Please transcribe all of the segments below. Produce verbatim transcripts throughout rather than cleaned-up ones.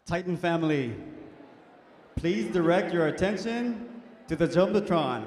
Titan family, please direct your attention to the Jumbotron.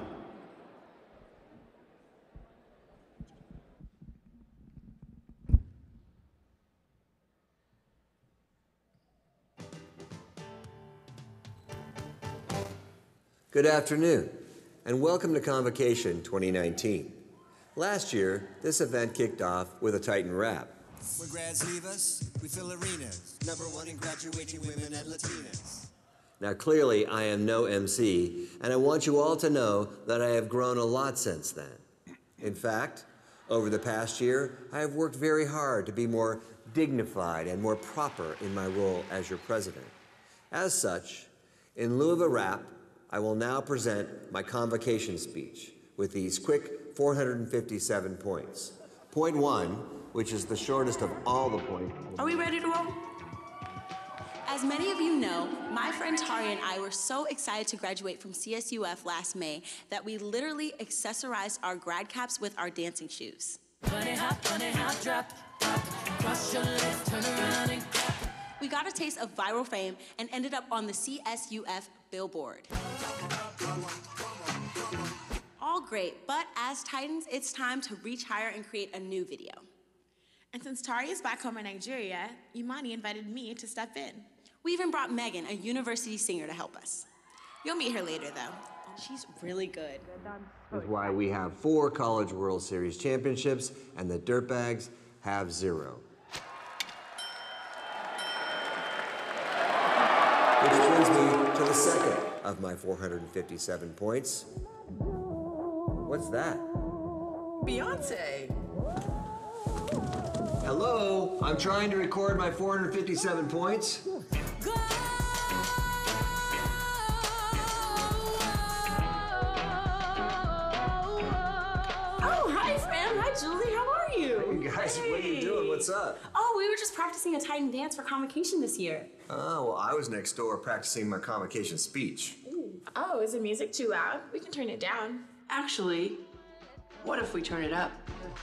Good afternoon, and welcome to Convocation twenty nineteen. Last year, this event kicked off with a Titan rap. Where grads leave us, we fill arenas. Number one in graduating women and Latinas. Now, clearly, I am no M C, and I want you all to know that I have grown a lot since then. In fact, over the past year, I have worked very hard to be more dignified and more proper in my role as your president. As such, in lieu of a rap, I will now present my convocation speech with these quick four hundred fifty-seven points. Point one, which is the shortest of all the points. Are we ready to roll? As many of you know, my friend Tari and I were so excited to graduate from C S U F last May that we literally accessorized our grad caps with our dancing shoes. Bunny hop, bunny hop, drop, drop, cross your legs, turn around and clap. We got a taste of viral fame and ended up on the C S U F billboard. All great, but as Titans, it's time to reach higher and create a new video. And since Tari is back home in Nigeria, Imani invited me to step in. We even brought Megan, a university singer, to help us. You'll meet her later, though. She's really good. That's why we have four College World Series championships, and the Dirtbags have zero. Which brings me to the second of my four hundred fifty-seven points. What's that? Beyonce. Hello, I'm trying to record my four hundred fifty-seven points. Go! Oh, hi, Fram. Hi, Julie. How are you? Hey guys, what are you doing? What's up? Oh, we were just practicing a Titan dance for Convocation this year. Oh, well, I was next door practicing my convocation speech. Oh, is the music too loud? We can turn it down. Actually, what if we turn it up?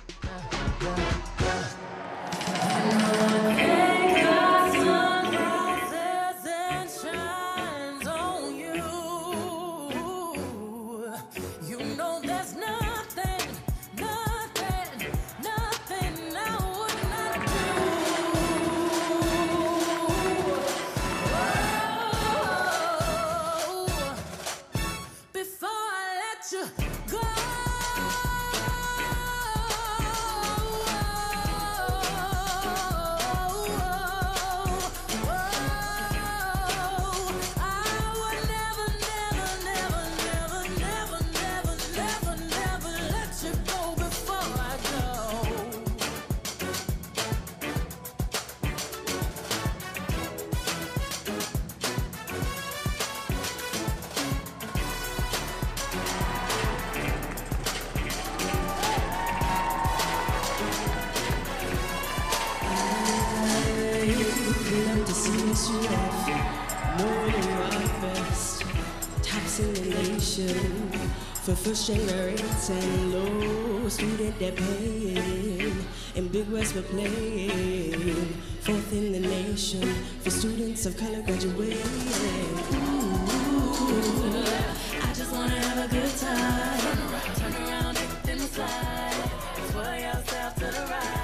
C S U F, knowing our best, tops in the nation, for first generation low student debt paying, and Big West we're playing, fourth in the nation, for students of color graduating. Ooh, I just wanna have a good time, turn around, turn around, everything will slide, swirl yourself to the right.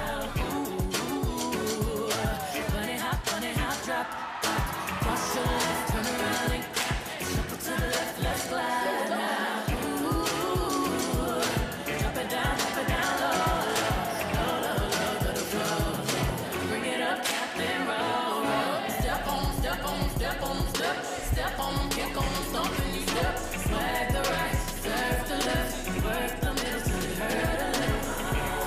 Drop, cross your legs, turn around and shuffle to the left, let's glide now. Ooh, drop it down, drop it down low, low, low, low to the floor. Bring it up, Captain, roll, roll. Step on, step on, step on, step, step on, kick on, stomp and you step. Swag the right, serve the left, work the middle till you hurt a little.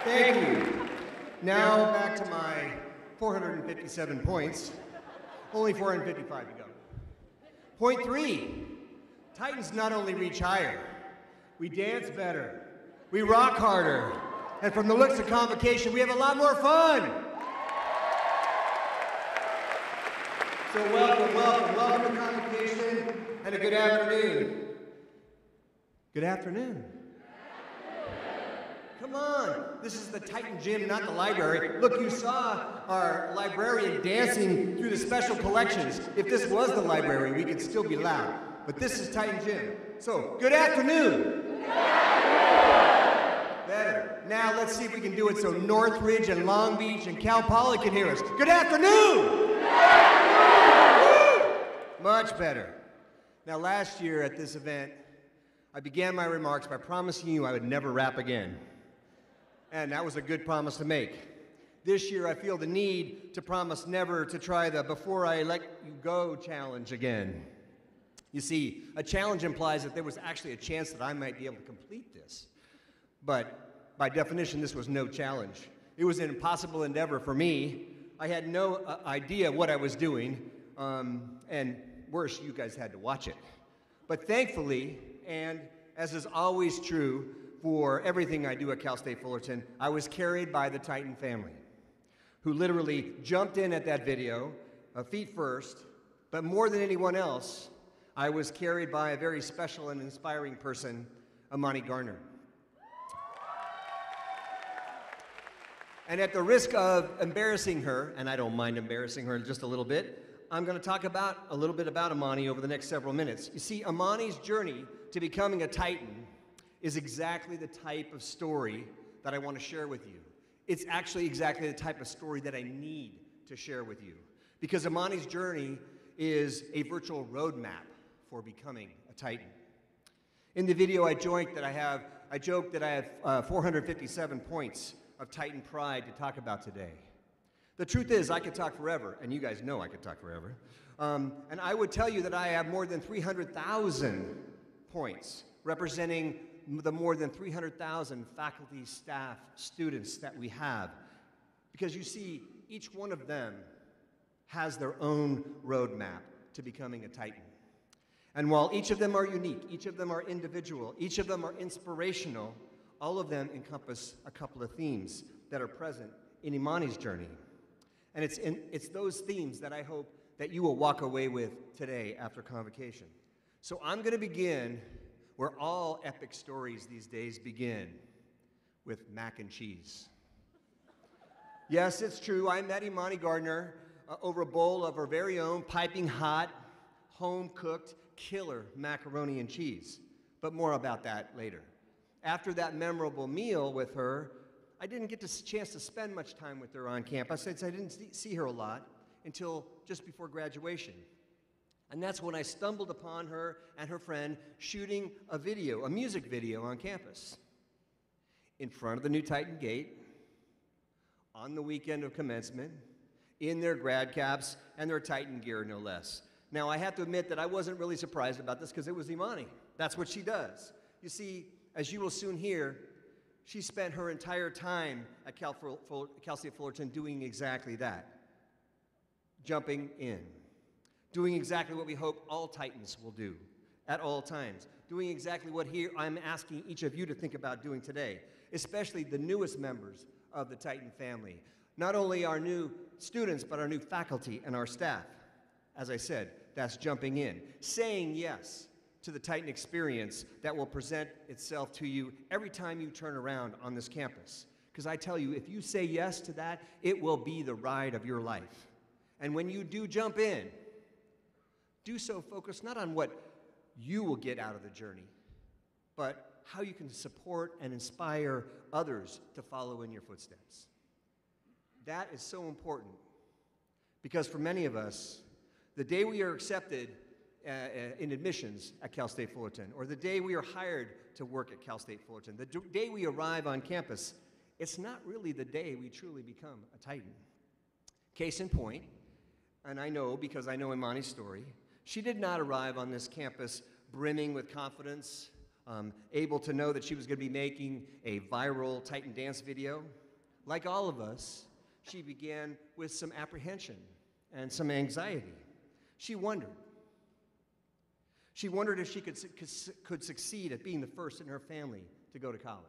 Thank you. Now back to my four hundred fifty-seven points. Only four hundred fifty-five to go. Point three, Titans not only reach higher, we dance better, we rock harder, and from the looks of Convocation, we have a lot more fun. So welcome, welcome, welcome to Convocation, and a good afternoon. Good afternoon. Come on, this is the Titan Gym, not the library. Look, you saw our librarian dancing through the special collections. If this was the library, we could still be loud. But this is Titan Gym. So, good afternoon. Good afternoon. Better. Now let's see if we can do it so Northridge and Long Beach and Cal Poly can hear us. Good afternoon. Good afternoon. Woo! Much better. Now last year at this event, I began my remarks by promising you I would never rap again. And that was a good promise to make. This year, I feel the need to promise never to try the before I let you go challenge again. You see, a challenge implies that there was actually a chance that I might be able to complete this. But by definition, this was no challenge. It was an impossible endeavor for me. I had no uh, idea what I was doing, um, and worse, you guys had to watch it. But thankfully, and as is always true, for everything I do at Cal State Fullerton, I was carried by the Titan family, who literally jumped in at that video, uh, feet first, but more than anyone else, I was carried by a very special and inspiring person, Amani Garner. And at the risk of embarrassing her, and I don't mind embarrassing her just a little bit, I'm going to talk about a little bit about Amani over the next several minutes. You see, Amani's journey to becoming a Titan is exactly the type of story that I want to share with you. It's actually exactly the type of story that I need to share with you. Because Amani's journey is a virtual roadmap for becoming a Titan. In the video, I joked that I have, I joked that I have uh, four hundred fifty-seven points of Titan pride to talk about today. The truth is, I could talk forever, and you guys know I could talk forever. Um, and I would tell you that I have more than three hundred thousand points, representing the more than three hundred thousand faculty, staff, students that we have. Because you see, each one of them has their own roadmap to becoming a Titan. And while each of them are unique, each of them are individual, each of them are inspirational, all of them encompass a couple of themes that are present in Imani's journey. And it's, in, it's those themes that I hope that you will walk away with today after Convocation. So I'm going to begin where all epic stories these days begin, with mac and cheese. Yes, it's true, I met Imani Gardner uh, over a bowl of her very own piping hot, home-cooked, killer macaroni and cheese. But more about that later. After that memorable meal with her, I didn't get a chance to spend much time with her on campus, since I didn't see her a lot until just before graduation. And that's when I stumbled upon her and her friend shooting a video, a music video on campus, in front of the new Titan Gate, on the weekend of commencement, in their grad caps and their Titan gear, no less. Now, I have to admit that I wasn't really surprised about this because it was Imani. That's what she does. You see, as you will soon hear, she spent her entire time at Cal, Cal State Fullerton doing exactly that, jumping in. Doing exactly what we hope all Titans will do at all times. Doing exactly what here I'm asking each of you to think about doing today, especially the newest members of the Titan family. Not only our new students, but our new faculty and our staff. As I said, that's jumping in, saying yes to the Titan experience that will present itself to you every time you turn around on this campus. Because I tell you, if you say yes to that, it will be the ride of your life. And when you do jump in, do so focused not on what you will get out of the journey, but how you can support and inspire others to follow in your footsteps. That is so important because for many of us, the day we are accepted uh, in admissions at Cal State Fullerton, or the day we are hired to work at Cal State Fullerton, the day we arrive on campus, it's not really the day we truly become a Titan. Case in point, and I know because I know Imani's story, she did not arrive on this campus brimming with confidence, um, able to know that she was going to be making a viral Titan dance video. Like all of us, she began with some apprehension and some anxiety. She wondered. She wondered if she could, could, could succeed at being the first in her family to go to college.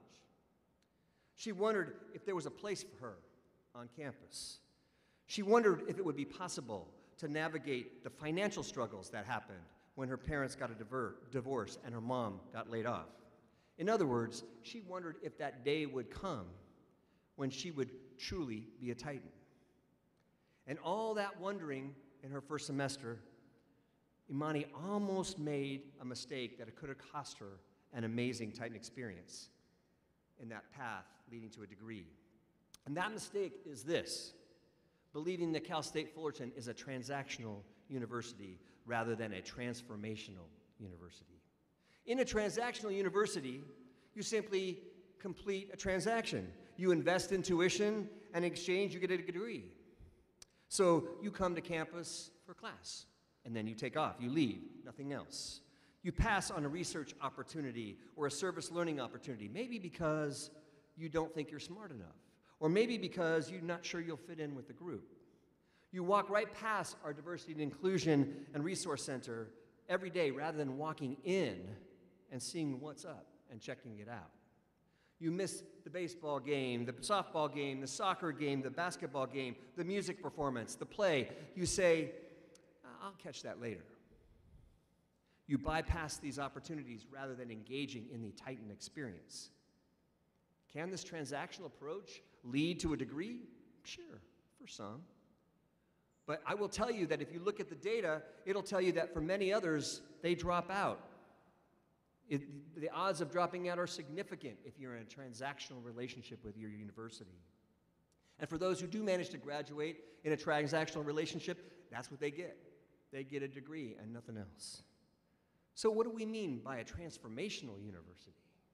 She wondered if there was a place for her on campus. She wondered if it would be possible to navigate the financial struggles that happened when her parents got a diver- divorce and her mom got laid off. In other words, she wondered if that day would come when she would truly be a Titan. And all that wondering in her first semester, Imani almost made a mistake that it could have cost her an amazing Titan experience in that path leading to a degree. And that mistake is this: believing that Cal State Fullerton is a transactional university rather than a transformational university. In a transactional university, you simply complete a transaction. You invest in tuition, and in exchange, you get a degree. So you come to campus for class, and then you take off. You leave, nothing else. You pass on a research opportunity or a service learning opportunity, maybe because you don't think you're smart enough, or maybe because you're not sure you'll fit in with the group. You walk right past our Diversity and Inclusion and Resource Center every day rather than walking in and seeing what's up and checking it out. You miss the baseball game, the softball game, the soccer game, the basketball game, the music performance, the play. You say, I'll catch that later. You bypass these opportunities rather than engaging in the Titan experience. Can this transactional approach lead to a degree? Sure, for some. But I will tell you that if you look at the data, it'll tell you that for many others, they drop out. It, the odds of dropping out are significant if you're in a transactional relationship with your university. And for those who do manage to graduate in a transactional relationship, that's what they get. They get a degree and nothing else. So what do we mean by a transformational university?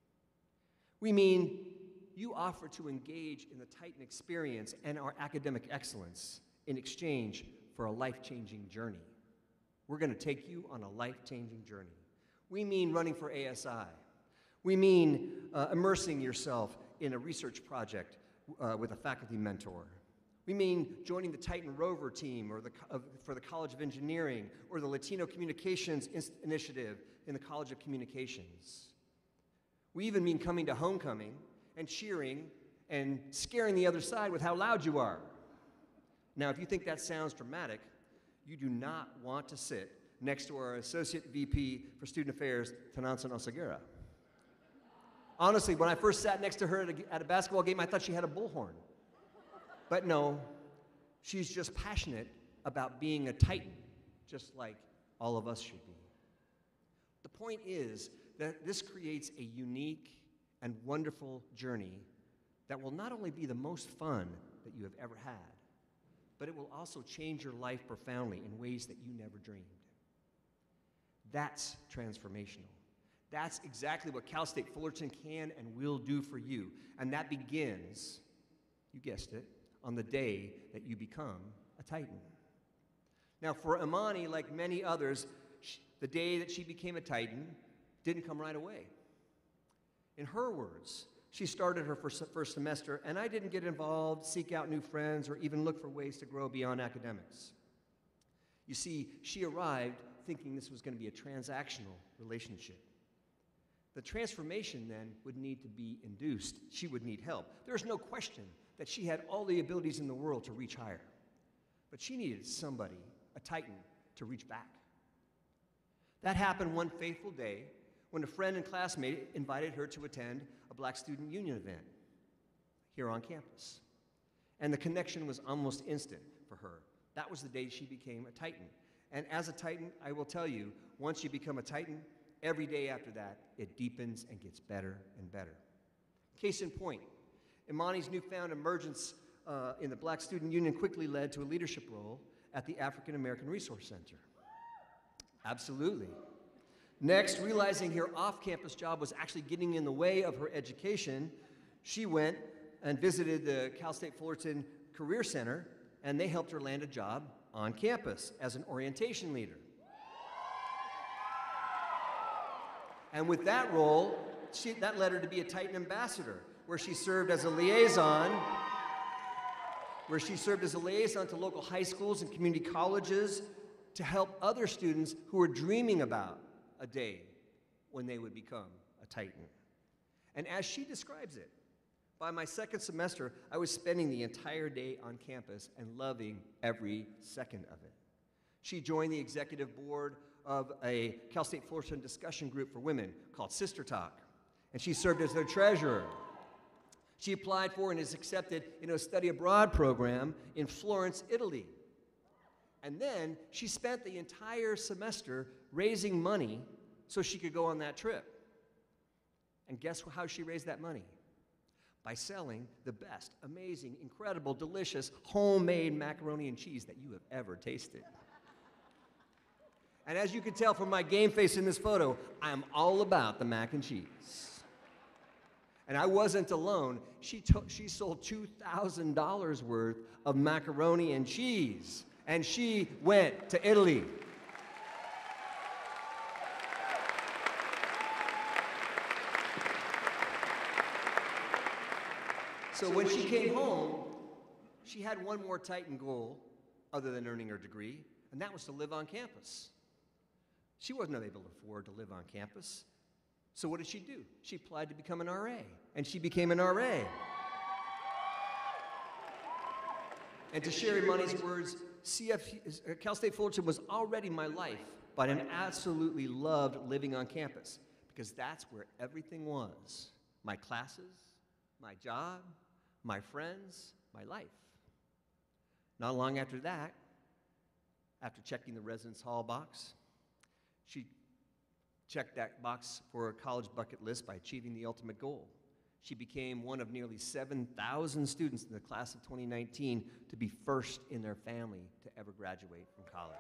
We mean you offer to engage in the Titan experience and our academic excellence in exchange for a life-changing journey. We're going to take you on a life-changing journey. We mean running for A S I. We mean uh, immersing yourself in a research project uh, with a faculty mentor. We mean joining the Titan Rover team or the, uh, for the College of Engineering or the Latino Communications Inst- Initiative in the College of Communications. We even mean coming to homecoming and cheering and scaring the other side with how loud you are. Now, if you think that sounds dramatic, you do not want to sit next to our Associate V P for Student Affairs, Tanansan Oseguera. Honestly, when I first sat next to her at a, at a basketball game, I thought she had a bullhorn. But no, she's just passionate about being a Titan, just like all of us should be. The point is that this creates a unique and wonderful journey that will not only be the most fun that you have ever had, but it will also change your life profoundly in ways that you never dreamed. That's transformational. That's exactly what Cal State Fullerton can and will do for you. And that begins, you guessed it, on the day that you become a Titan. Now, for Imani, like many others, she, the day that she became a Titan didn't come right away. In her words, she started her first, first semester, and I didn't get involved, seek out new friends, or even look for ways to grow beyond academics. You see, she arrived thinking this was going to be a transactional relationship. The transformation then would need to be induced. She would need help. There's no question that she had all the abilities in the world to reach higher. But she needed somebody, a Titan, to reach back. That happened one fateful day when a friend and classmate invited her to attend a Black Student Union event here on campus. And the connection was almost instant for her. That was the day she became a Titan. And as a Titan, I will tell you, once you become a Titan, every day after that, it deepens and gets better and better. Case in point, Imani's newfound emergence uh, in the Black Student Union quickly led to a leadership role at the African American Resource Center. Absolutely. Next, realizing her off-campus job was actually getting in the way of her education, she went and visited the Cal State Fullerton Career Center, and they helped her land a job on campus as an orientation leader. And with that role, she, that led her to be a Titan ambassador, where she served as a liaison, where she served as a liaison to local high schools and community colleges to help other students who were dreaming about a day when they would become a Titan. And as she describes it, by my second semester, I was spending the entire day on campus and loving every second of it. She joined the executive board of a Cal State Fullerton discussion group for women called Sister Talk, and she served as their treasurer. She applied for and is accepted into a study abroad program in Florence, Italy. And then she spent the entire semester raising money so she could go on that trip. And guess how she raised that money? By selling the best, amazing, incredible, delicious, homemade macaroni and cheese that you have ever tasted. And as you can tell from my game face in this photo, I'm all about the mac and cheese. And I wasn't alone. She, took, she sold two thousand dollars worth of macaroni and cheese, and she went to Italy. So when she came home, she had one more Titan goal other than earning her degree, and that was to live on campus. She wasn't able to afford to live on campus. So what did she do? She applied to become an R A, and she became an R A. And to share Imani's words, C F, Cal State Fullerton was already my life, but I absolutely loved living on campus because that's where everything was. My classes, my job, my friends, my life. Not long after that, after checking the residence hall box, she checked that box for a college bucket list by achieving the ultimate goal. She became one of nearly seven thousand students in the class of twenty nineteen to be first in their family to ever graduate from college.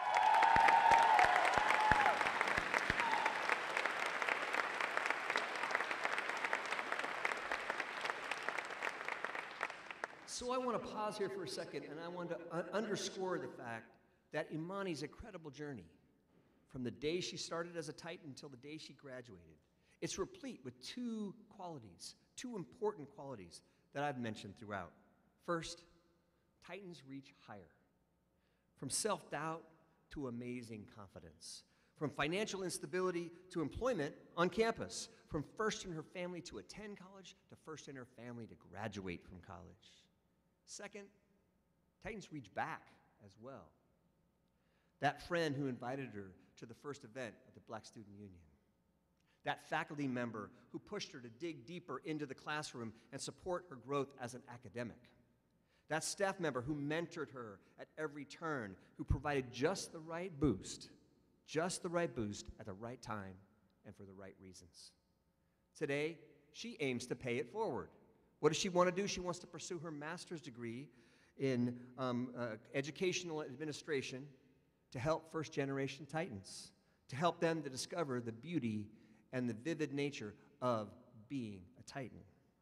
So I want to pause here for a second, and I want to uh, underscore the fact that Imani's incredible journey, from the day she started as a Titan until the day she graduated, it's replete with two qualities, two important qualities that I've mentioned throughout. First, Titans reach higher. From self-doubt to amazing confidence. From financial instability to employment on campus. From first in her family to attend college to first in her family to graduate from college. Second, Titans reach back as well. That friend who invited her to the first event at the Black Student Union. That faculty member who pushed her to dig deeper into the classroom and support her growth as an academic. That staff member who mentored her at every turn, who provided just the right boost, just the right boost at the right time and for the right reasons. Today, she aims to pay it forward. What does she want to do? She wants to pursue her master's degree in um, uh, educational administration to help first-generation Titans, to help them to discover the beauty and the vivid nature of being a Titan.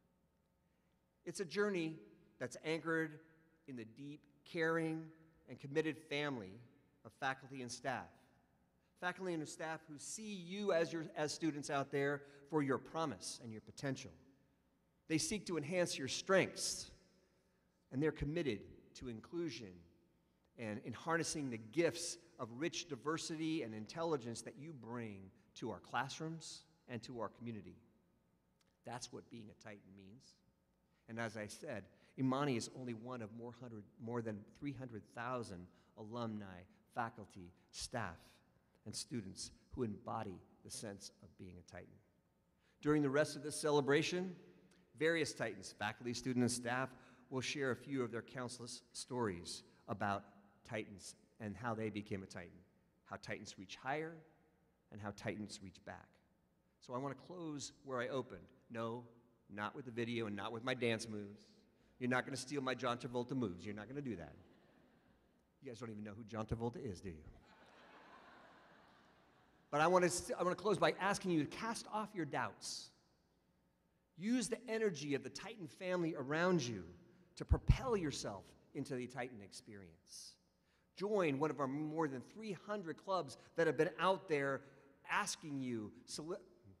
It's a journey that's anchored in the deep, caring, and committed family of faculty and staff. Faculty and staff who see you as, your, as students out there for your promise and your potential. They seek to enhance your strengths, and they're committed to inclusion and in harnessing the gifts of rich diversity and intelligence that you bring to our classrooms and to our community. That's what being a Titan means. And as I said, Imani is only one of more, hundred, more than three hundred thousand alumni, faculty, staff, and students who embody the sense of being a Titan. During the rest of this celebration, various Titans, faculty, students, and staff, will share a few of their countless stories about Titans and how they became a Titan, how Titans reach higher, and how Titans reach back. So I want to close where I opened. No, not with the video and not with my dance moves. You're not going to steal my John Travolta moves. You're not going to do that. You guys don't even know who John Travolta is, do you? But I want to, I want to close by asking you to cast off your doubts. Use the energy of the Titan family around you to propel yourself into the Titan experience. Join one of our more than three hundred clubs that have been out there asking you,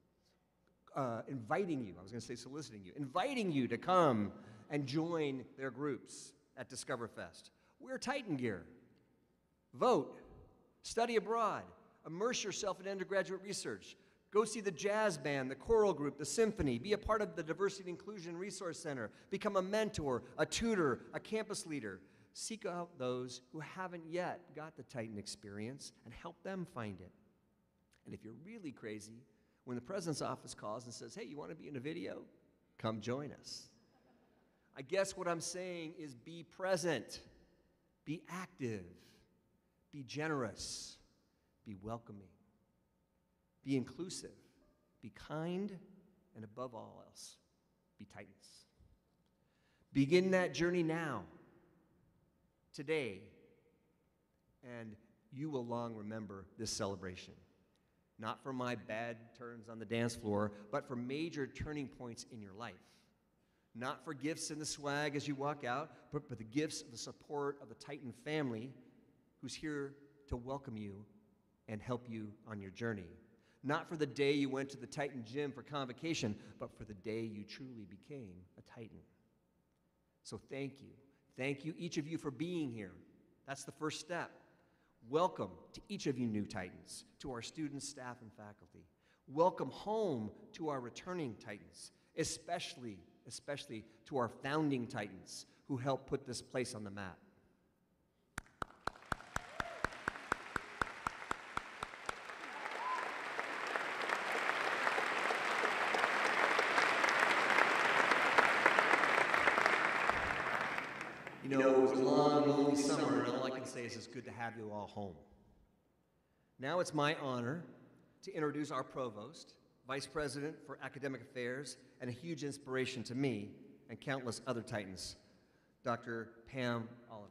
uh, inviting you, I was going to say soliciting you, inviting you to come and join their groups at Discover Fest. Wear Titan gear. Vote. Study abroad. Immerse yourself in undergraduate research. Go see the jazz band, the choral group, the symphony. Be a part of the Diversity and Inclusion Resource Center. Become a mentor, a tutor, a campus leader. Seek out those who haven't yet got the Titan experience and help them find it. And if you're really crazy, when the president's office calls and says, hey, you want to be in a video? Come join us. I guess what I'm saying is be present, be active, be generous, be welcoming, be inclusive, be kind, and above all else, be Titans. Begin that journey now, today, and you will long remember this celebration. Not for my bad turns on the dance floor, but for major turning points in your life. Not for gifts in the swag as you walk out, but for the gifts of the support of the Titan family who's here to welcome you and help you on your journey. Not for the day you went to the Titan gym for convocation, but for the day you truly became a Titan. So thank you. Thank you, each of you, for being here. That's the first step. Welcome to each of you new Titans, to our students, staff, and faculty. Welcome home to our returning Titans, especially, especially to our founding Titans who helped put this place on the map. You know, it was a long, lonely summer, and all I can say is it's good to have you all home. Now it's my honor to introduce our provost, vice president for academic affairs, and a huge inspiration to me and countless other Titans, Doctor Pam Oliver.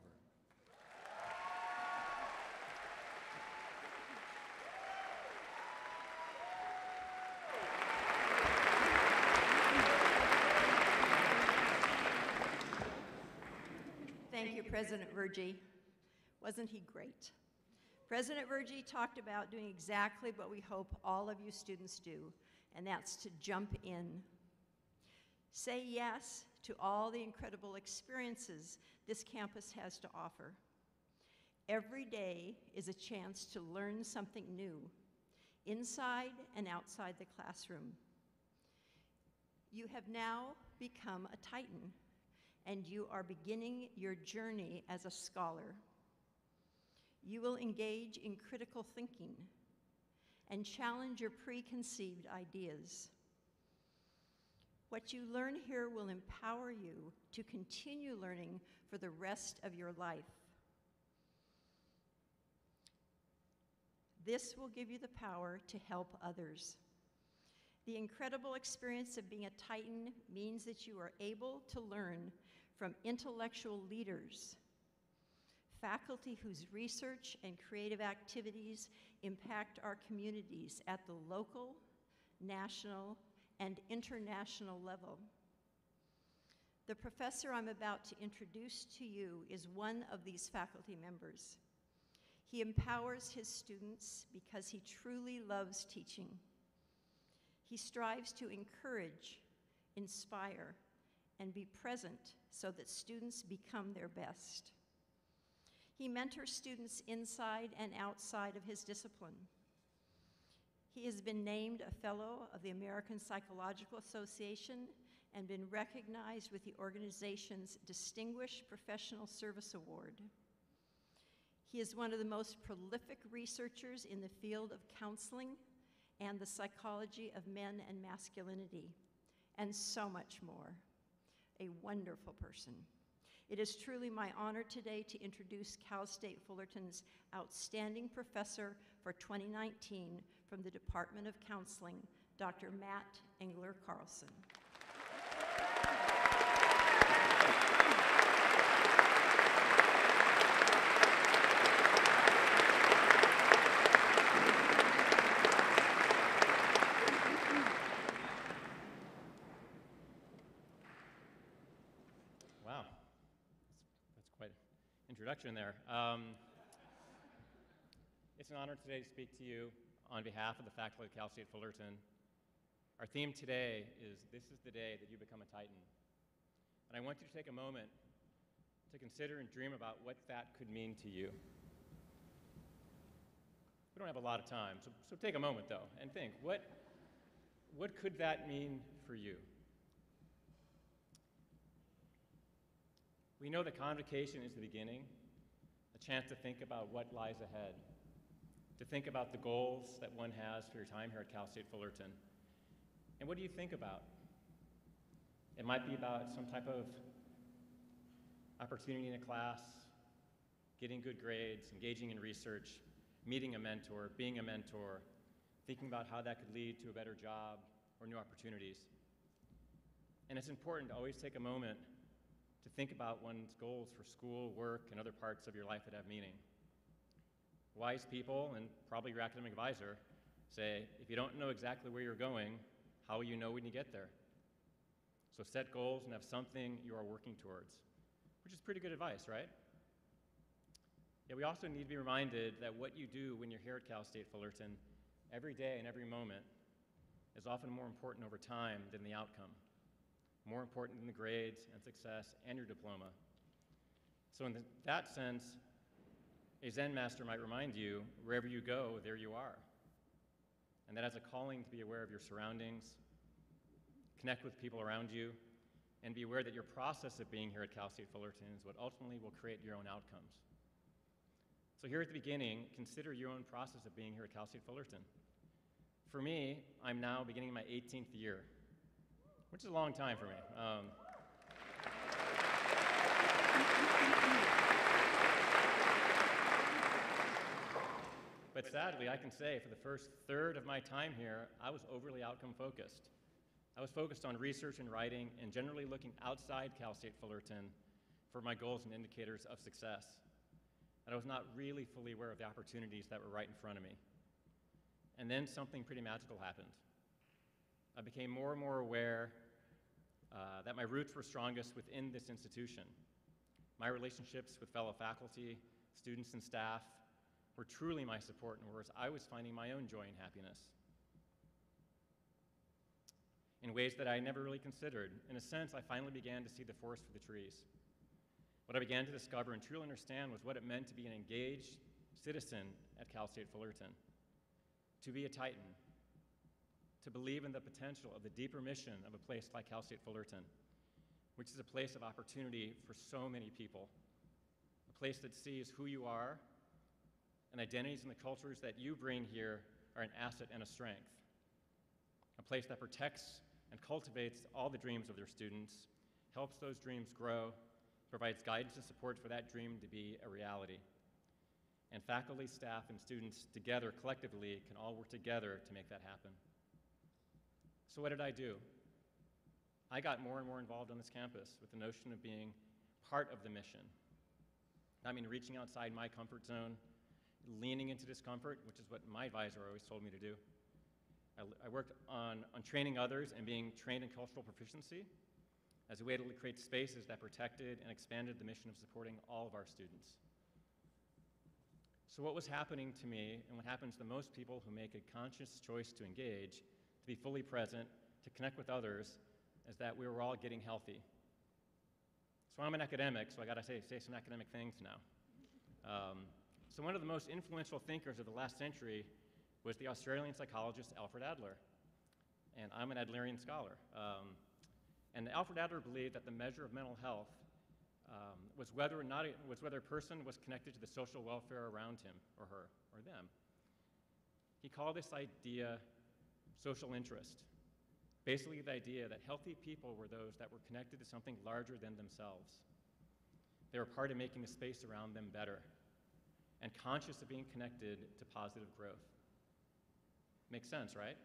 Thank you, President Virgie. Wasn't he great? President Virgie talked about doing exactly what we hope all of you students do, and that's to jump in. Say yes to all the incredible experiences this campus has to offer. Every day is a chance to learn something new, inside and outside the classroom. You have now become a Titan, and you are beginning your journey as a scholar. You will engage in critical thinking and challenge your preconceived ideas. What you learn here will empower you to continue learning for the rest of your life. This will give you the power to help others. The incredible experience of being a Titan means that you are able to learn from intellectual leaders, faculty whose research and creative activities impact our communities at the local, national, and international level. The professor I'm about to introduce to you is one of these faculty members. He empowers his students because he truly loves teaching. He strives to encourage, inspire, and be present so that students become their best. He mentors students inside and outside of his discipline. He has been named a Fellow of the American Psychological Association and been recognized with the organization's Distinguished Professional Service Award. He is one of the most prolific researchers in the field of counseling and the psychology of men and masculinity, and so much more. A wonderful person. It is truly my honor today to introduce Cal State Fullerton's outstanding professor for twenty nineteen from the Department of Counseling, Doctor Matt Engler Carlson. Introduction there. Um, it's an honor today to speak to you on behalf of the faculty of Cal State Fullerton, Our theme today is This is the Day That You Become a Titan. And I want you to take a moment to consider and dream about what that could mean to you. We don't have a lot of time, so, so take a moment though and think, what, what could that mean for you? We know that convocation is the beginning, a chance to think about what lies ahead, to think about the goals that one has for your time here at Cal State Fullerton. And what do you think about? It might be about some type of opportunity in a class, getting good grades, engaging in research, meeting a mentor, being a mentor, thinking about how that could lead to a better job or new opportunities. And it's important to always take a moment to think about one's goals for school, work, and other parts of your life that have meaning. Wise people, and probably your academic advisor, say, if you don't know exactly where you're going, how will you know when you get there? So set goals and have something you are working towards, which is pretty good advice, right? Yet we also need to be reminded that what you do when you're here at Cal State Fullerton, every day and every moment, is often more important over time than the outcome, more important than the grades and success and your diploma. So in the, that sense, a Zen master might remind you, wherever you go, there you are. And that has a calling to be aware of your surroundings, connect with people around you, and be aware that your process of being here at Cal State Fullerton is what ultimately will create your own outcomes. So here at the beginning, consider your own process of being here at Cal State Fullerton. For me, I'm now beginning my eighteenth year, which is a long time for me. Um, But sadly, I can say for the first third of my time here, I was overly outcome focused. I was focused on research and writing and generally looking outside Cal State Fullerton for my goals and indicators of success. And I was not really fully aware of the opportunities that were right in front of me. And then something pretty magical happened. I became more and more aware uh, that my roots were strongest within this institution. My relationships with fellow faculty, students, and staff were truly my support and whereas I was finding my own joy and happiness in ways that I never really considered. In a sense, I finally began to see the forest for the trees. What I began to discover and truly understand was what it meant to be an engaged citizen at Cal State Fullerton, to be a Titan, to believe in the potential of the deeper mission of a place like Cal State Fullerton, which is a place of opportunity for so many people, a place that sees who you are and identities and the cultures that you bring here are an asset and a strength. A place that protects and cultivates all the dreams of their students, helps those dreams grow, provides guidance and support for that dream to be a reality. And faculty, staff, and students together, collectively, can all work together to make that happen. So what did I do? I got more and more involved on this campus with the notion of being part of the mission. I mean, reaching outside my comfort zone, leaning into discomfort, which is what my advisor always told me to do. I, I worked on, on training others and being trained in cultural proficiency as a way to create spaces that protected and expanded the mission of supporting all of our students. So what was happening to me, and what happens to most people who make a conscious choice to engage, to be fully present, to connect with others, is that we were all getting healthy. So I'm an academic, so I gotta say, say some academic things now. Um, So one of the most influential thinkers of the last century was the Australian psychologist Alfred Adler. And I'm an Adlerian scholar. Um, and Alfred Adler believed that the measure of mental health um, was, whether or not it, was whether a person was connected to the social welfare around him or her or them. He called this idea social interest. Basically the idea that healthy people were those that were connected to something larger than themselves. They were part of making the space around them better, and conscious of being connected to positive growth. Makes sense, right?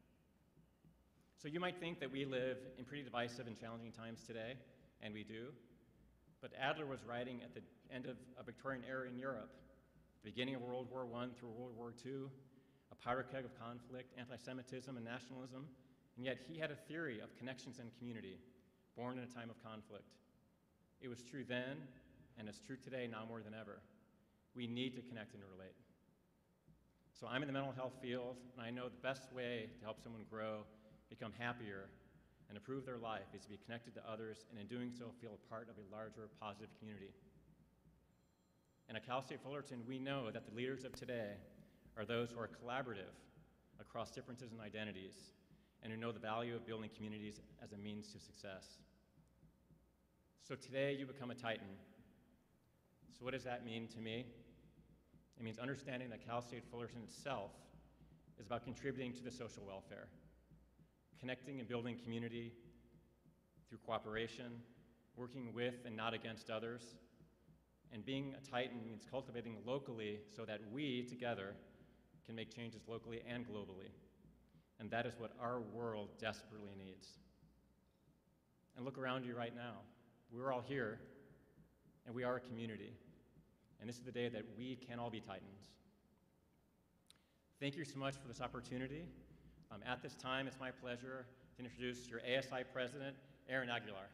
So you might think that we live in pretty divisive and challenging times today, and we do, but Adler was writing at the end of a Victorian era in Europe, the beginning of World War One through World War Two, a powder keg of conflict, anti-Semitism, and nationalism, and yet he had a theory of connections and community, born in a time of conflict. It was true then, and it's true today now more than ever. We need to connect and relate. So I'm in the mental health field, and I know the best way to help someone grow become happier, and improve their life is to be connected to others, and in doing so, feel a part of a larger, positive community. And at Cal State Fullerton, we know that the leaders of today are those who are collaborative across differences and identities, and who know the value of building communities as a means to success. So today, you become a Titan. So what does that mean to me? It means understanding that Cal State Fullerton itself is about contributing to the social welfare, connecting and building community through cooperation, working with and not against others, and being a Titan means cultivating locally so that we, together, can make changes locally and globally. And that is what our world desperately needs. And look around you right now. We're all here, and we are a community. And this is the day that we can all be Titans. Thank you so much for this opportunity. Um, at this time, it's my pleasure to introduce your A S I President, Aaron Aguilar.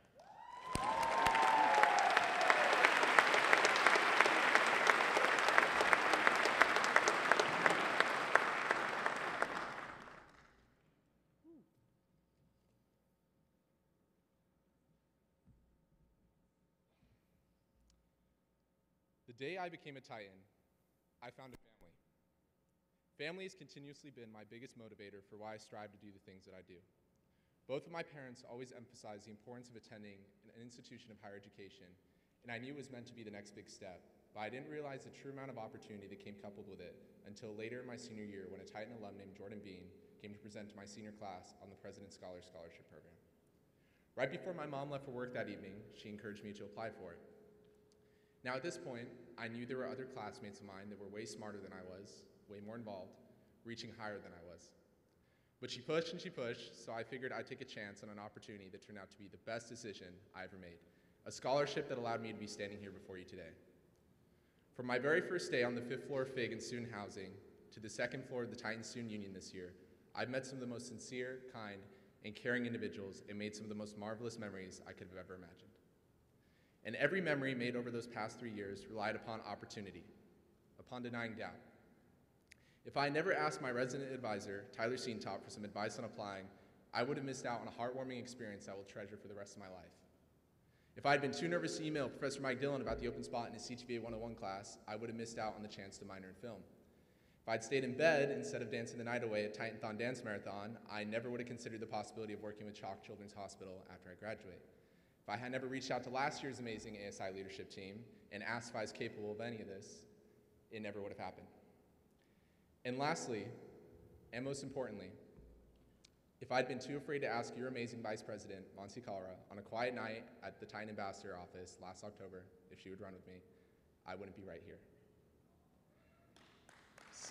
The day I became a Titan, I found a family. Family has continuously been my biggest motivator for why I strive to do the things that I do. Both of my parents always emphasized the importance of attending an institution of higher education, and I knew it was meant to be the next big step, but I didn't realize the true amount of opportunity that came coupled with it until later in my senior year when a Titan alum named Jordan Bean came to present to my senior class on the President's Scholar Scholarship Program. Right before my mom left for work that evening, she encouraged me to apply for it. Now at this point, I knew there were other classmates of mine that were way smarter than I was, way more involved, reaching higher than I was. But she pushed and she pushed, so I figured I'd take a chance on an opportunity that turned out to be the best decision I ever made, a scholarship that allowed me to be standing here before you today. From my very first day on the fifth floor of F I G in student housing to the second floor of the Titan Student Union this year, I've met some of the most sincere, kind, and caring individuals and made some of the most marvelous memories I could have ever imagined. And every memory made over those past three years relied upon opportunity, upon denying doubt. If I had never asked my resident advisor, Tyler Seentop, for some advice on applying, I would have missed out on a heartwarming experience I will treasure for the rest of my life. If I had been too nervous to email Professor Mike Dillon about the open spot in his C T V A one oh one class, I would have missed out on the chance to minor in film. If I'd stayed in bed instead of dancing the night away at Titan-thon Dance Marathon, I never would have considered the possibility of working with Chalk Children's Hospital after I graduate. If I had never reached out to last year's amazing A S I leadership team and asked if I was capable of any of this, it never would have happened. And lastly, and most importantly, if I'd been too afraid to ask your amazing Vice President, Monsi Kalra, on a quiet night at the Titan Ambassador office last October, if she would run with me, I wouldn't be right here. So,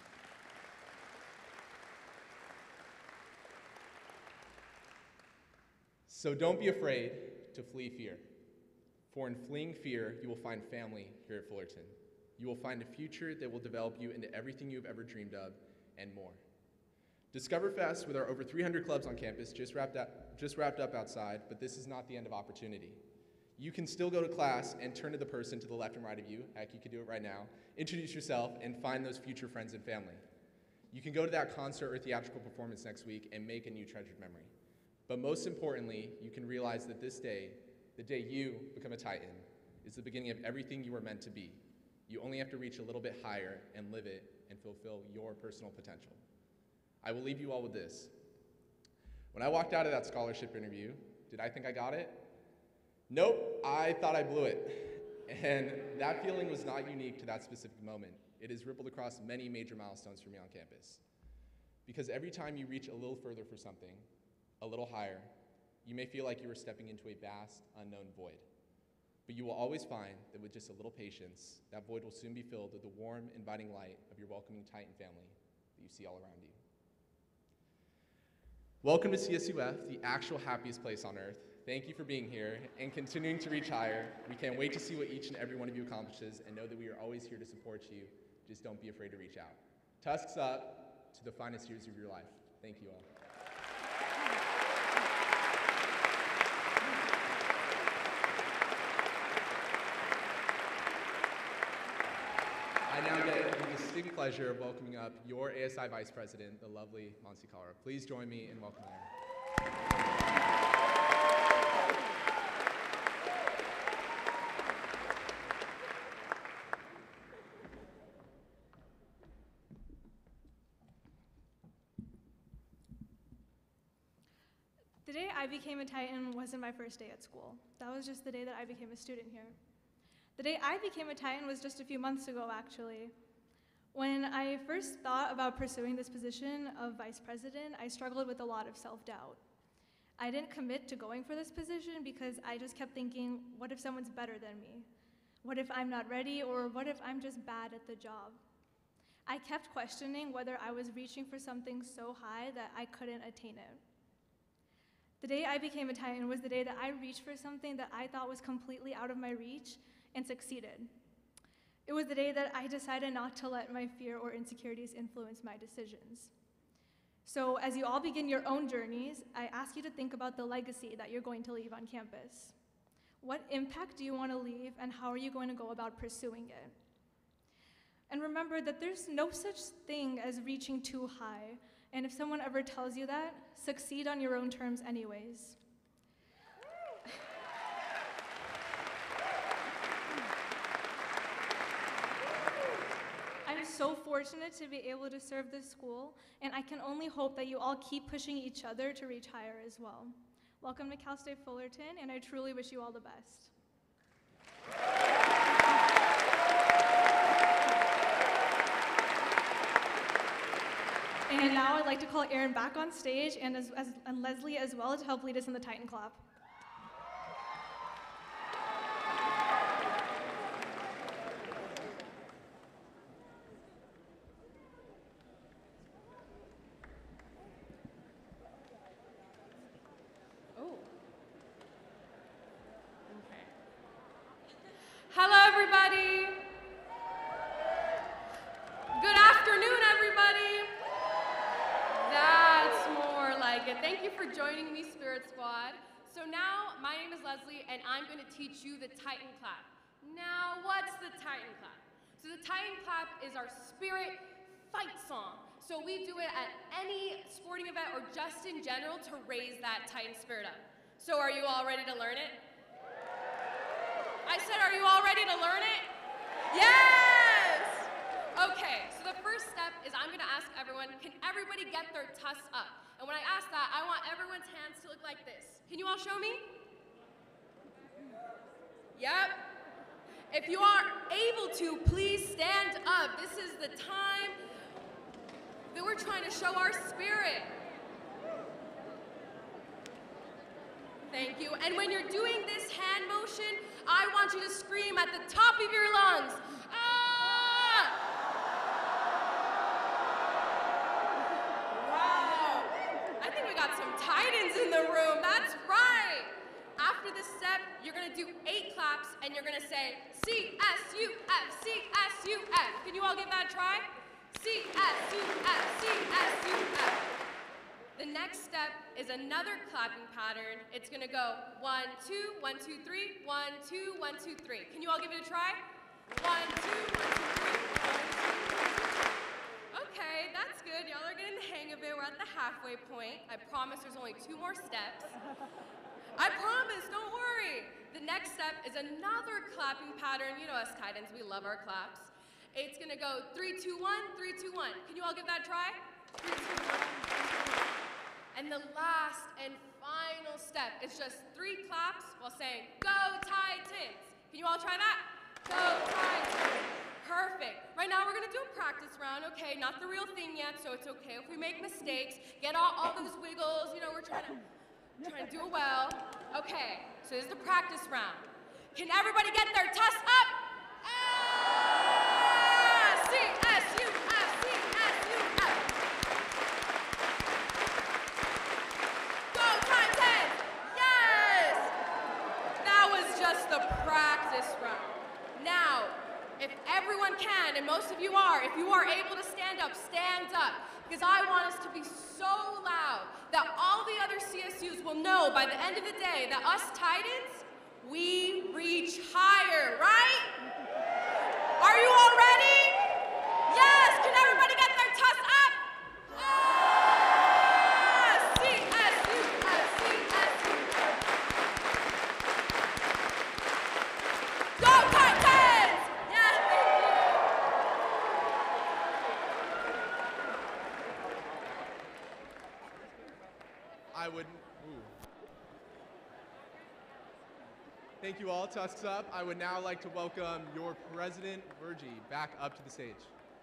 so don't be afraid to flee fear. For in fleeing fear, you will find family here at Fullerton. You will find a future that will develop you into everything you've ever dreamed of and more. Discover Fest with our over three hundred clubs on campus just wrapped up, just wrapped up outside, but this is not the end of opportunity. You can still go to class and turn to the person to the left and right of you, heck, you could do it right now, introduce yourself, and find those future friends and family. You can go to that concert or theatrical performance next week and make a new treasured memory. But most importantly, you can realize that this day, the day you become a Titan, is the beginning of everything you were meant to be. You only have to reach a little bit higher and live it and fulfill your personal potential. I will leave you all with this. When I walked out of that scholarship interview, did I think I got it? Nope, I thought I blew it. And that feeling was not unique to that specific moment. It has rippled across many major milestones for me on campus. Because every time you reach a little further for something, a little higher, you may feel like you are stepping into a vast, unknown void. But you will always find that with just a little patience, that void will soon be filled with the warm, inviting light of your welcoming Titan family that you see all around you. Welcome to C S U F, the actual happiest place on earth. Thank you for being here and continuing to reach higher. We can't wait to see what each and every one of you accomplishes and know that we are always here to support you. Just don't be afraid to reach out. Tusks up to the finest years of your life. Thank you all. I now get the distinct pleasure of welcoming up your A S I Vice President, the lovely Monsi Kalra. Please join me in welcoming her. I became a Titan wasn't my first day at school. That was just the day that I became a student here. The day I became a Titan was just a few months ago, actually. When I first thought about pursuing this position of vice president, I struggled with a lot of self-doubt. I didn't commit to going for this position because I just kept thinking, what if someone's better than me? What if I'm not ready, or what if I'm just bad at the job? I kept questioning whether I was reaching for something so high that I couldn't attain it. The day I became a Titan was the day that I reached for something that I thought was completely out of my reach and succeeded. It was the day that I decided not to let my fear or insecurities influence my decisions. So as you all begin your own journeys, I ask you to think about the legacy that you're going to leave on campus. What impact do you want to leave, and how are you going to go about pursuing it? And remember that there's no such thing as reaching too high, and if someone ever tells you that, succeed on your own terms anyways. I'm so fortunate to be able to serve this school, and I can only hope that you all keep pushing each other to reach higher as well. Welcome to Cal State Fullerton, and I truly wish you all the best. And now I'd like to call Erin back on stage, and, as, as, and Leslie as well, to help lead us in the Titan Clap. Hello, everybody. Good afternoon, everybody. That's more like it. Thank you for joining me, Spirit Squad. So now, my name is Leslie, and I'm going to teach you the Titan Clap. Now, what's the Titan Clap? So the Titan Clap is our spirit fight song. So we do it at any sporting event or just in general to raise that Titan spirit up. So are you all ready to learn it? I said, are you all ready to learn it? Yes! Okay, so the first step is I'm gonna ask everyone, can everybody get their tusks up? And when I ask that, I want everyone's hands to look like this. Can you all show me? Yep. If you are able to, please stand up. This is the time that we're trying to show our spirit. Thank you. And when you're doing this hand motion, I want you to scream at the top of your lungs. Ah! Wow. I think we got some Titans in the room. That's right. After this step, you're going to do eight claps, and you're going to say C S U F, C S U F. Can you all give that a try? C S U F, C S U F. The next step is another clapping pattern. It's gonna go one, two, one, two, three, one, two, one, two, three. Can you all give it a try? One, two, one, two, three, one, two. Okay, that's good. Y'all are getting the hang of it. We're at the halfway point. I promise there's only two more steps. I promise, don't worry. The next step is another clapping pattern. You know us Titans, we love our claps. It's gonna go three, two, one, three, two, one. Can you all give that a try? Three, two, one. And the last and final step is just three claps while saying, go Titans. Can you all try that? Go Titans. Perfect. Right now we're gonna do a practice round, okay? Not the real thing yet, so it's okay if we make mistakes. Get all, all those wiggles, you know, we're trying to, trying to do it well. Okay, so this is the practice round. Can everybody get their tusks up? Ah! C S U F, C S U F. Just the practice round. Now, if everyone can, and most of you are, if you are able to stand up, stand up. Because I want us to be so loud that all the other C S Us will know by the end of the day that us Titans, we reach higher, right? Are you all ready? Yes, can everybody get their tusks up? I would, ooh, Thank you all, Tusks Up. I would now like to welcome your president, Virgie, back up to the stage.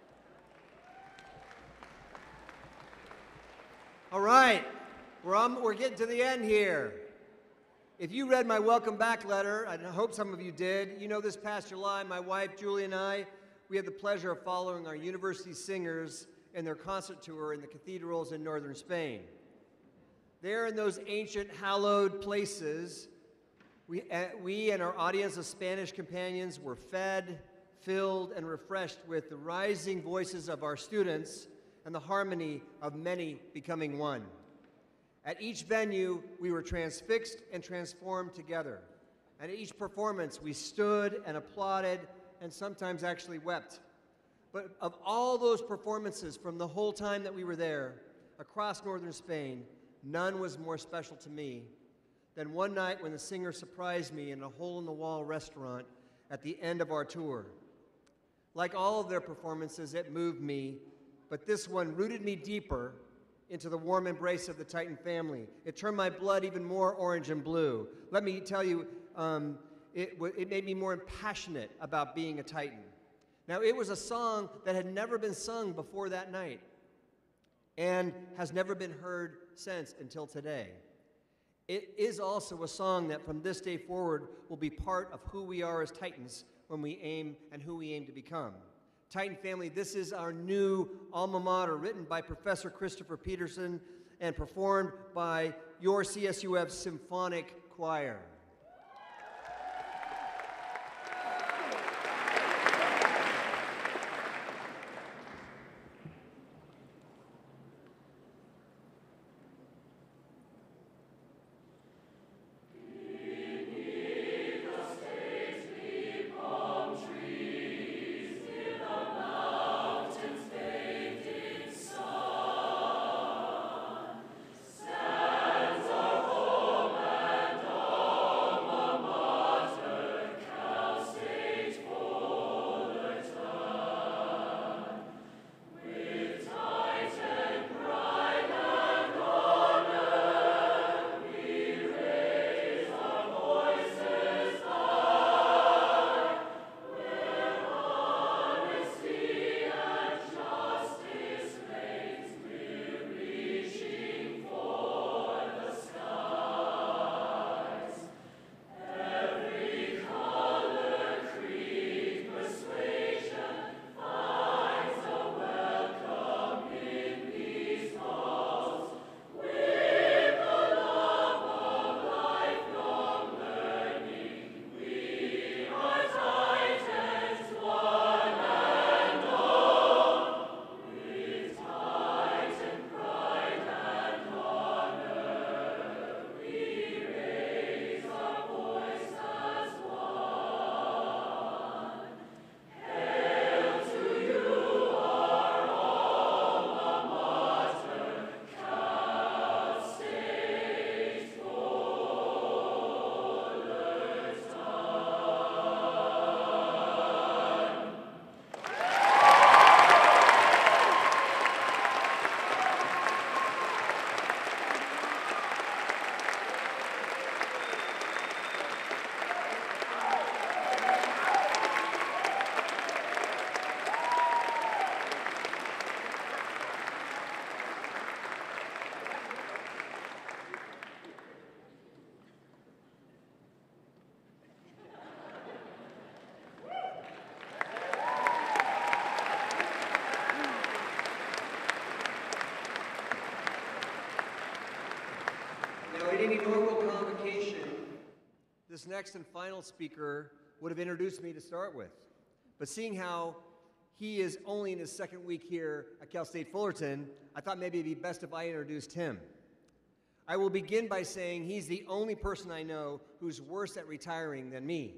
All right, we're, on, we're getting to the end here. If you read my welcome back letter, I hope some of you did, you know this past July, my wife, Julie, and I, we had the pleasure of following our university singers in their concert tour in the cathedrals in northern Spain. There in those ancient, hallowed places, we, uh, we and our audience of Spanish companions were fed, filled, and refreshed with the rising voices of our students and the harmony of many becoming one. At each venue, we were transfixed and transformed together. And at each performance, we stood and applauded and sometimes actually wept. But of all those performances from the whole time that we were there, across northern Spain, none was more special to me than one night when the singer surprised me in a hole-in-the-wall restaurant at the end of our tour. Like all of their performances, it moved me, but this one rooted me deeper into the warm embrace of the Titan family. It turned my blood even more orange and blue. Let me tell you, um, it, it made me more passionate about being a Titan. Now, it was a song that had never been sung before that night and has never been heard since until today. It is also a song that from this day forward will be part of who we are as Titans when we aim and who we aim to become. Titan family, this is our new alma mater, written by Professor Christopher Peterson and performed by your C S U F Symphonic Choir. Any normal convocation, this next and final speaker would have introduced me to start with. But seeing how he is only in his second week here at Cal State Fullerton, I thought maybe it'd be best if I introduced him. I will begin by saying he's the only person I know who's worse at retiring than me.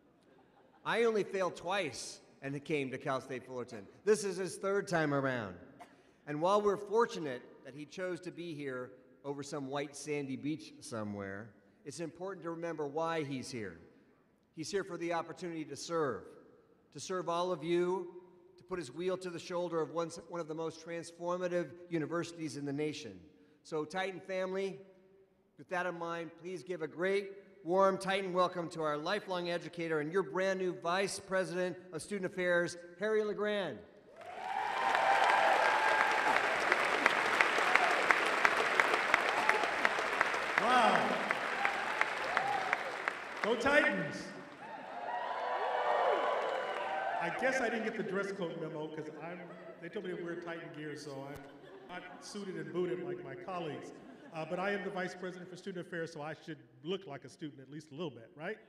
I only failed twice and came to Cal State Fullerton. This is his third time around. And while we're fortunate that he chose to be here over some white sandy beach somewhere, it's important to remember why he's here. He's here for the opportunity to serve, to serve all of you, to put his wheel to the shoulder of one, one of the most transformative universities in the nation. So Titan family, with that in mind, please give a great warm Titan welcome to our lifelong educator and your brand new Vice President of Student Affairs, Harry LeGrand. Wow. Go Titans. I guess I didn't get the dress code memo because I'm, they told me to wear Titan gear, so I'm not suited and booted like my colleagues. Uh, but I am the Vice President for Student Affairs, so I should look like a student at least a little bit, right?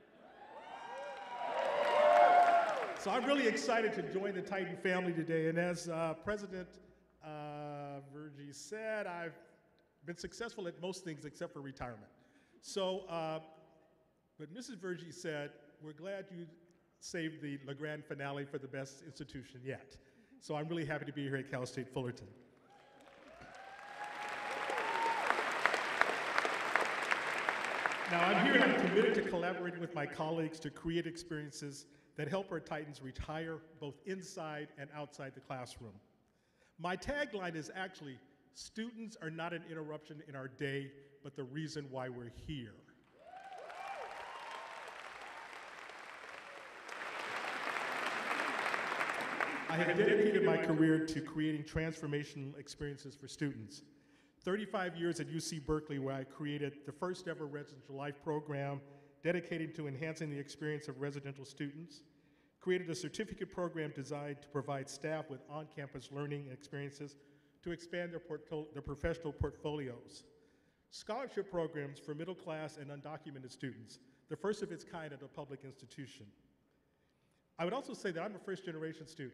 So I'm really excited to join the Titan family today, and as uh, President uh, Virgie said, I've been successful at most things except for retirement. So, uh, but Missus Virgie said, we're glad you saved the LeGrand finale for the best institution yet. So I'm really happy to be here at Cal State Fullerton. Now I'm here and I'm committed to collaborating with my colleagues to create experiences that help our Titans retire both inside and outside the classroom. My tagline is actually, students are not an interruption in our day, but the reason why we're here. I have dedicated my career to creating transformational experiences for students. thirty-five years at U C Berkeley, where I created the first ever residential life program dedicated to enhancing the experience of residential students, created a certificate program designed to provide staff with on-campus learning experiences to expand their, portfol their professional portfolios, scholarship programs for middle class and undocumented students, the first of its kind at a public institution. I would also say that I'm a first generation student.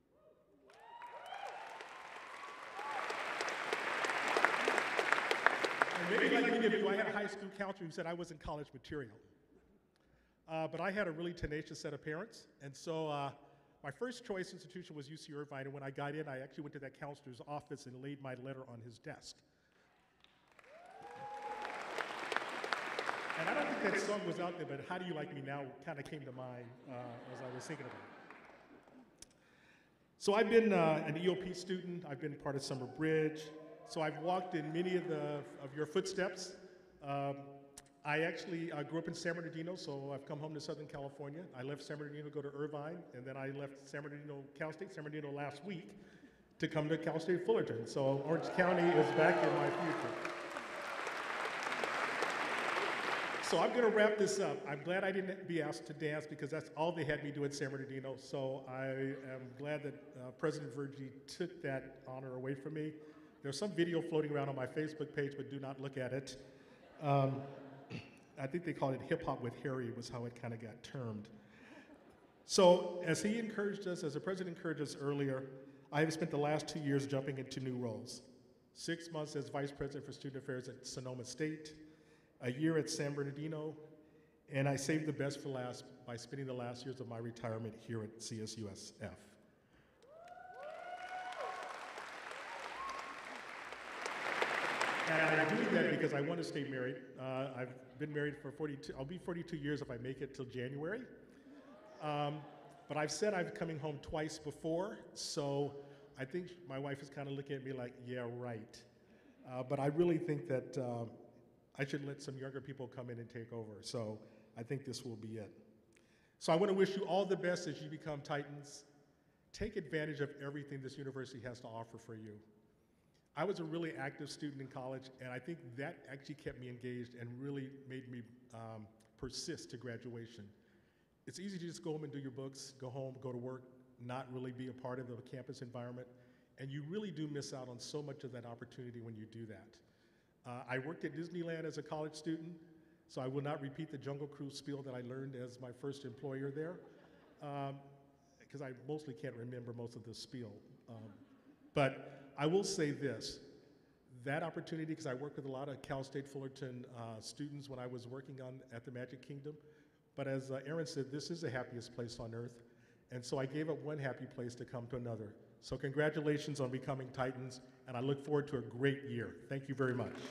And maybe like many of you, I had a high school counselor who said I wasn't college material. Uh, but I had a really tenacious set of parents, and so uh, my first choice institution was U C Irvine, and when I got in, I actually went to that counselor's office and laid my letter on his desk. And I don't think that song was out there, but How Do You Like Me Now kind of came to mind uh, as I was thinking about it. So I've been uh, an E O P student, I've been part of Summer Bridge, so I've walked in many of, the, of your footsteps. Um, I actually uh, grew up in San Bernardino, so I've come home to Southern California. I left San Bernardino to go to Irvine, and then I left San Bernardino, Cal State, San Bernardino last week to come to Cal State Fullerton. So Orange County is back in my future. So I'm gonna wrap this up. I'm glad I didn't be asked to dance because that's all they had me do at San Bernardino. So I am glad that uh, President Virgie took that honor away from me. There's some video floating around on my Facebook page, but do not look at it. Um, I think they called it Hip Hop with Harry was how it kind of got termed. So as he encouraged us, as the president encouraged us earlier, I have spent the last two years jumping into new roles. Six months as Vice President for Student Affairs at Sonoma State, a year at San Bernardino, and I saved the best for last by spending the last years of my retirement here at C S U F. And I'm doing that because I want to stay married. Uh, I've been married for forty-two, I'll be forty-two years if I make it till January. Um, but I've said I'm coming home twice before, so I think my wife is kind of looking at me like, yeah, right. Uh, but I really think that uh, I should let some younger people come in and take over, so I think this will be it. So I want to wish you all the best as you become Titans. Take advantage of everything this university has to offer for you. I was a really active student in college, and I think that actually kept me engaged and really made me um, persist to graduation. It's easy to just go home and do your books, go home, go to work, not really be a part of the campus environment, and you really do miss out on so much of that opportunity when you do that. Uh, I worked at Disneyland as a college student, so I will not repeat the Jungle Cruise spiel that I learned as my first employer there, because um, I mostly can't remember most of the spiel. Um, but I will say this, that opportunity, because I worked with a lot of Cal State Fullerton uh, students when I was working on at the Magic Kingdom, but as uh, Aaron said, this is the happiest place on earth, and so I gave up one happy place to come to another. So congratulations on becoming Titans, and I look forward to a great year. Thank you very much.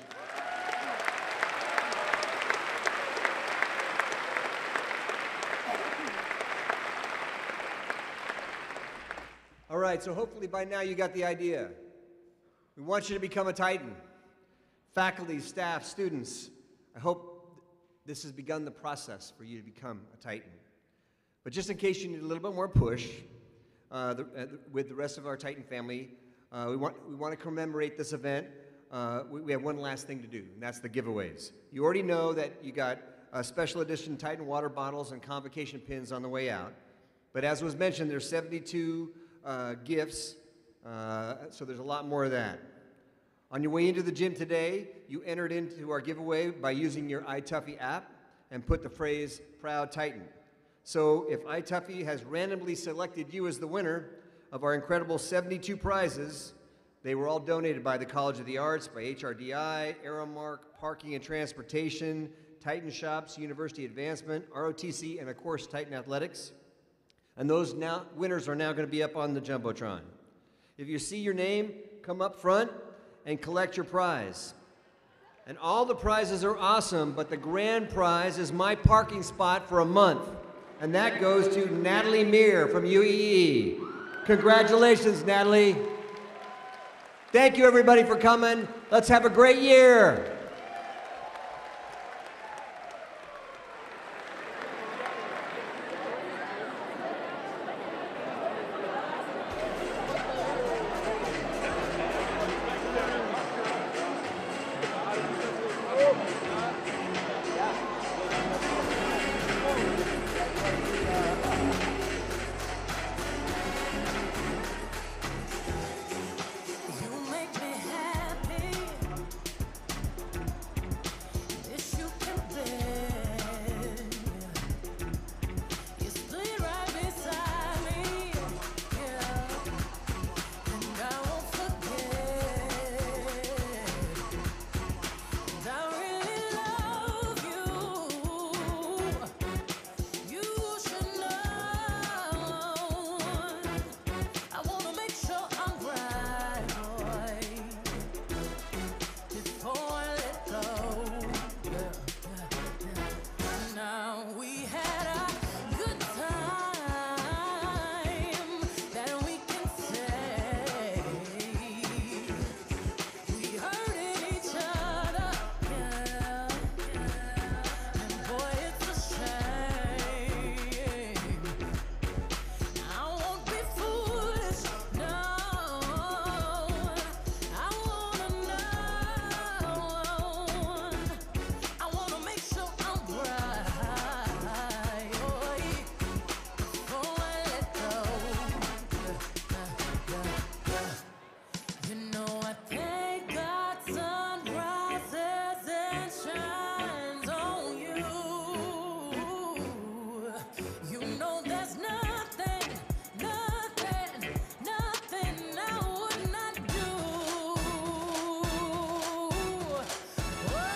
All right, so hopefully by now you got the idea. We want you to become a Titan. Faculty, staff, students, I hope this has begun the process for you to become a Titan. But just in case you need a little bit more push, uh, the, uh, with the rest of our Titan family, uh, we, want, we want to commemorate this event. Uh, we, we have one last thing to do, and that's the giveaways. You already know that you got uh, special edition Titan water bottles and convocation pins on the way out. But as was mentioned, there's seventy-two uh, gifts, uh, so there's a lot more of that. On your way into the gym today, you entered into our giveaway by using your iTuffy app and put the phrase Proud Titan. So if iTuffy has randomly selected you as the winner of our incredible seventy-two prizes, they were all donated by the College of the Arts, by H R D I, Aramark, Parking and Transportation, Titan Shops, University Advancement, R O T C, and of course Titan Athletics. And those now, winners are now going to be up on the Jumbotron. If you see your name, come up front and collect your prize. And all the prizes are awesome, but the grand prize is my parking spot for a month. And that goes to Natalie Meir from U E E. Congratulations, Natalie. Thank you, everybody, for coming. Let's have a great year.